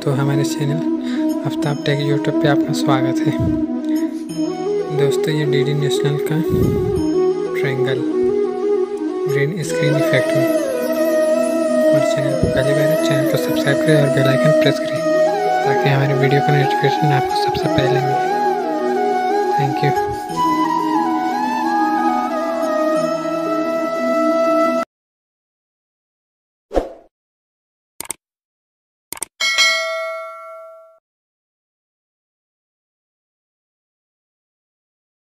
दोस्तों, हमारे channel Aftab take YouTube पे आपका स्वागत है। दोस्तों, ये डीडी नेशनल का ट्रायंगल ग्रीन स्क्रीन इफेक्ट में हमारे चैनल पर पहली बार है, चैनल को सब्सक्राइब करें और बेल आइकन प्रेस करें ताकि हमारे वीडियो का नोटिफिकेशन आपको सबसे पहले मिले। Thank you.